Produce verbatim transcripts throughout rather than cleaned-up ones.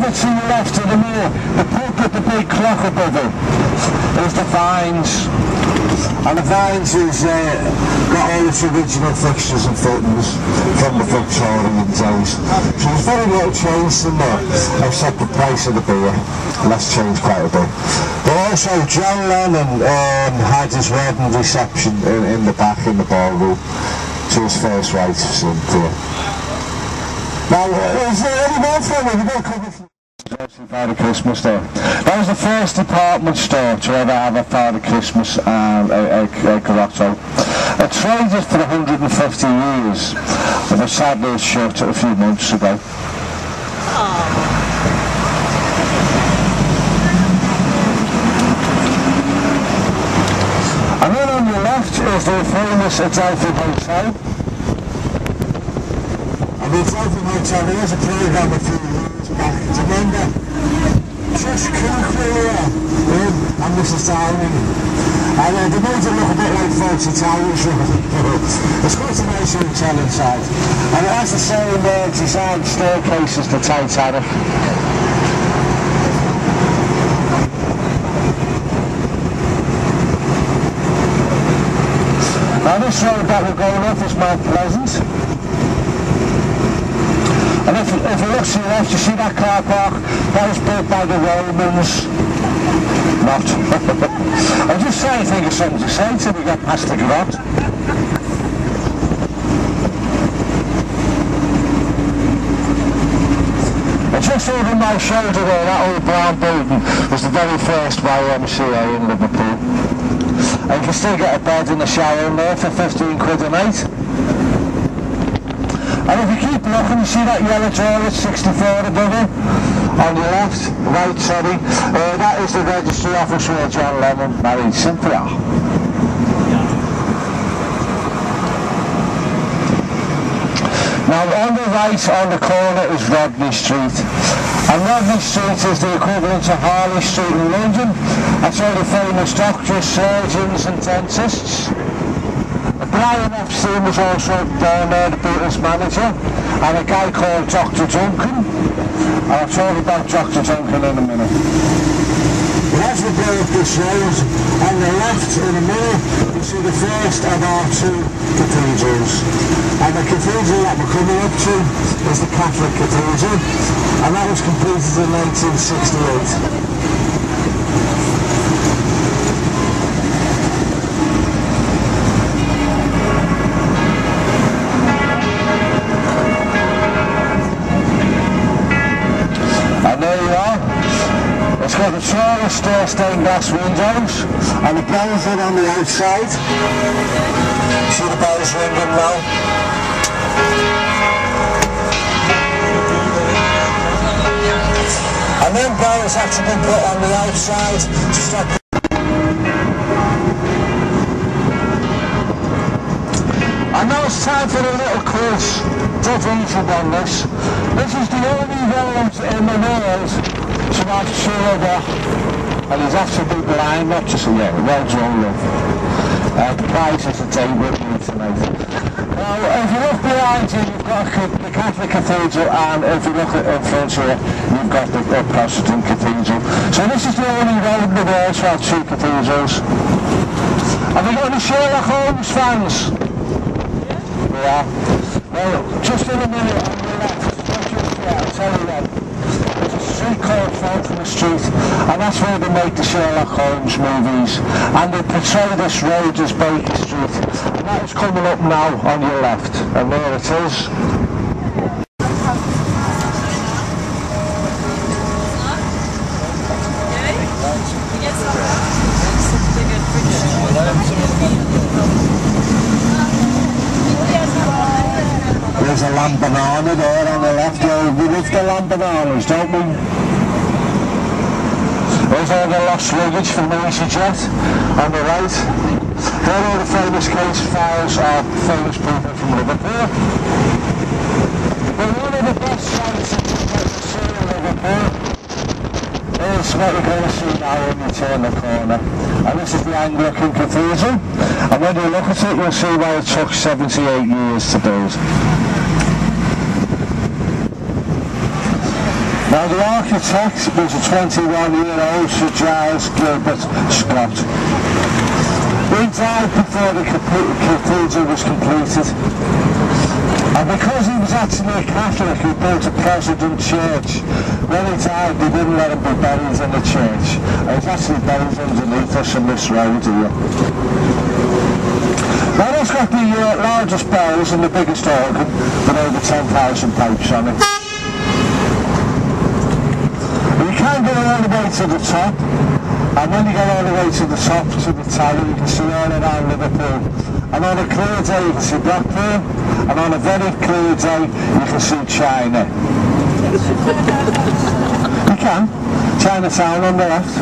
over to your left of the mirror, the pub with the big clock above it is the Vines. And the Vines has uh, got all its original fixtures and fittings from the Victorian days. So there's very little change in there, except the price of the beer. And that's changed quite a bit. But also John Lennon um, had his wedding reception in, in the back in the ballroom to his first wife, Cynthia. Now, is there any more from it? We've got a couple of Father Christmas store. That was the first department store to ever have a Father Christmas and a, a, a grotto. It traded for one hundred fifty years, but sadly it shut a few months ago. And then on your left is the famous Adelphi Hotel. And the Adelphi Hotel, there was a programme a few years back. Do you remember? Just Cookery and Missus Downing. And uh, they made it look a bit like Folksy Towers. It's quite a nice hotel inside. And it has the same uh, design staircase as the Titanic. Now this road that we're going up is Mount Pleasant. And if, if you look to your left, you see that car park? That was built by the Romans. Not. I'm just trying to think of something to say till we get past the grot. And just over my shoulder there, that old brown building was the very first Y M C A in Liverpool. And you can still get a bed in the shower in there for fifteen quid a night. And if you keep looking, you see that yellow door at sixty-four above it? On your left, right, sorry. Uh, that is the registry office where John Lennon married Cynthia. Now on the right, on the corner, is Rodney Street. And Rodney Street is the equivalent to Harley Street in London. That's all the famous doctors, surgeons and dentists. Brian Epstein was also down there, the Beatles manager, and a guy called Doctor Duncan. And I'll talk about Doctor Duncan in a minute. Well, as we go up this road, on the left in the middle, you see the first of our two cathedrals. And the cathedral that we're coming up to is the Catholic Cathedral, and that was completed in nineteen sixty-eight. It's got the tallest uh, stained glass windows, and the bells are on the outside. See the bells ringing now? And then bells have to be put on the outside to stop. And now it's time for a little quiz. Don't easy on this. This is the only road in the world to have silver, and he's actually blind, not just a yeah, well drawn love. Uh, the prize is a day with me tonight. Now, if you look behind you, you've got the Catholic Cathedral, and if you look at in front here, you've got the, the Protestant Cathedral. So this is the only road in the world to have two cathedrals. Have you got any Sherlock Holmes fans? Yeah. Well, just in a minute on your left, yeah, I'll tell you that. Street called Falconer Street, and that's where they make the Sherlock Holmes movies, and they portray this road as Baker Street, and that is coming up now on your left, and there it is. There's a lamb banana there on the left. Yeah, we love the lamb bananas, don't we? There's all the lost luggage from EasyJet on the right. They're all the famous case files of famous people from Liverpool. But one of the best sights that you get to see in Liverpool is what you're going to see now when you turn the corner. And this is the Anglican Cathedral. And when you look at it, you'll see why it took seventy-eight years to build. Now the architect was a twenty-one year old Sir Giles Gilbert Scott. He died before the cathedral was completed. And because he was actually a Catholic who built a Protestant church, when he died they didn't let him be buried in the church. And he's actually buried underneath us on this road here. Now it's got the uh, largest bells and the biggest organ with over ten thousand pipes on it. You can go all the way to the top, and when you get all the way to the top, to the tower, you can see all around Liverpool. And on a clear day you can see Duckmarine, and on a very clear day you can see China. You can. Chinatown on the left.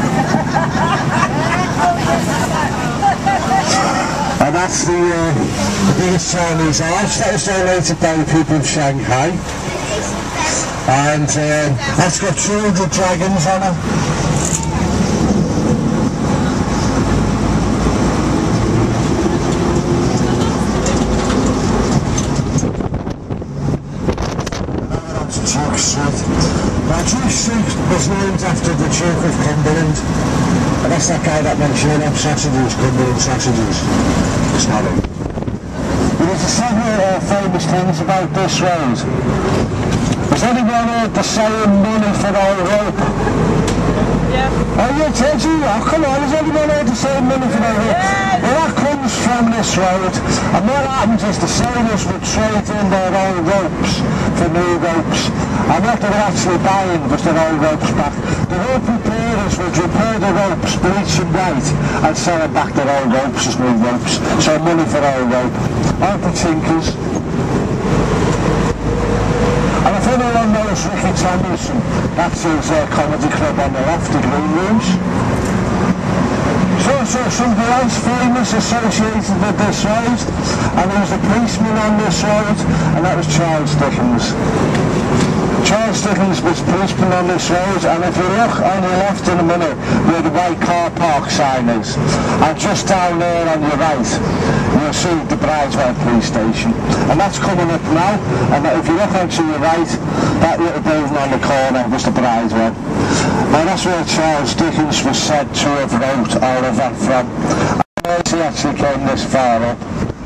And that's the, uh, the biggest Chinese arch. That was donated by the people of Shanghai. And uh, that's got two hundred dragons on it. Duke Street. Now Duke Street was named after the Duke of Cumberland, and that's that guy that mentioned them sausages, Cumberland sausages. It's not him. There's several uh, famous things about this road. Has anyone heard the saying money for all rope? Yeah. Oh, you did you? Oh, come on, has anyone heard the saying money for all rope? Yeah. Well, that comes from this road, and what happens is the sailors would trade in their old ropes for new ropes, and what they were actually buying was their old ropes back. The rope repairers would repair the ropes, bleach them white, and sell them back their old ropes as new ropes. So money for old rope. Aren't the tinkers? And if anyone knows Ricky Tomlinson, that's his uh, comedy club on the left, the Green Rooms. There's also somebody else famous associated with this road, and there was a policeman on this road, and that was Charles Dickens. Charles Dickens was policeman on this road, and if you look on your left in a minute where the white car park sign is, and just down there on your right, you'll see the Brideswell police station. And that's coming up now, and if you look onto your right, that little building on the corner was the Brideswell. Now that's where Charles Dickens was said to have wrote Oliver from. And he actually came this far up.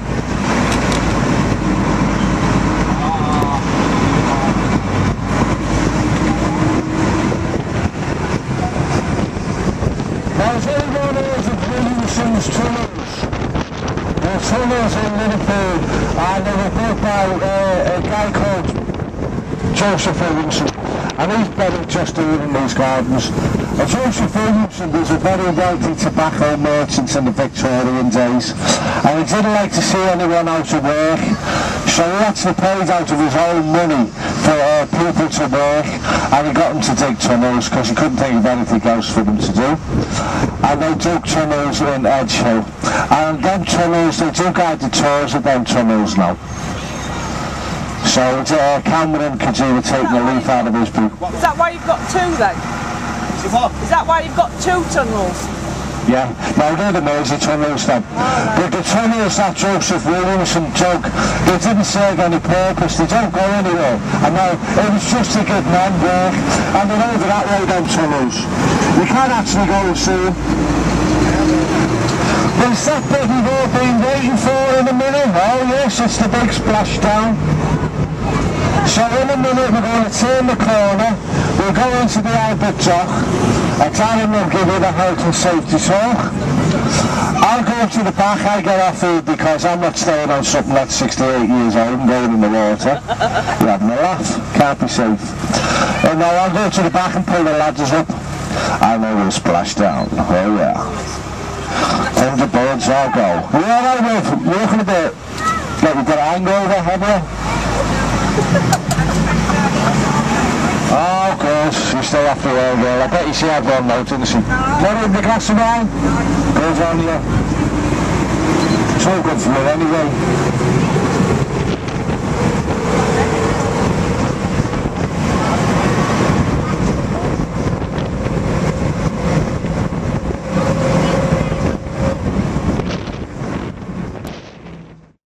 Now has anyone heard of Williamson's tunnels? There are tunnels in Liverpool, and they were built by uh, a guy called Joseph Williamson, and he's buried just here in these gardens. And Joseph Williamson was a very wealthy tobacco merchant in the Victorian days, and he didn't like to see anyone out of work, so he actually paid out of his own money for uh, people to work, and he got them to dig tunnels because he couldn't think of anything else for them to do. And they dug tunnels in Edge Hill, and them tunnels, they do guide the tours of them tunnels now. So uh, Cameron could do with taking a leaf out of his book. Is that why you've got two then? Is that why you've got two tunnels? Yeah, no, they're the noisy tunnels then. Oh, right. But the tunnels that Joseph Williamson dug, they didn't serve any purpose, they don't go anywhere. And now, it was just to give men work, and they're over that way, them tunnels. You can't actually go and see them. There's that bit we've all been waiting for in a minute. Oh yes, it's the big splashdown. So in a minute we're going to turn the corner, we'll go into the Albert Dock, and Darren will give you the health and safety talk. I'll go to the back, I get off here because I'm not staying on something that's sixty-eight years old and going in the water. You're having a laugh, can't be safe. And now I'll go to the back and pull the ladders up, and then we'll splash down. Oh yeah. Under birds I'll go. You're alright, Wolf? You're looking a bit like you've got a hangover, have you? Oh, of course, you still have to wear girl. I bet you see everyone now, didn't she? What with the glass of wine? Goes on you. It's all good for you anyway.